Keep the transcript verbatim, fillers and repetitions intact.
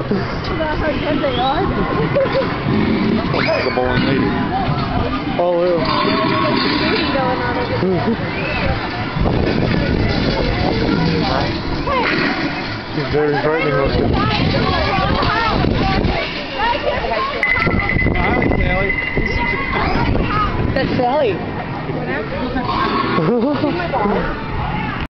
About how good they are. Like a bowling lady. Oh, yeah. Going on over She's very frightening looking.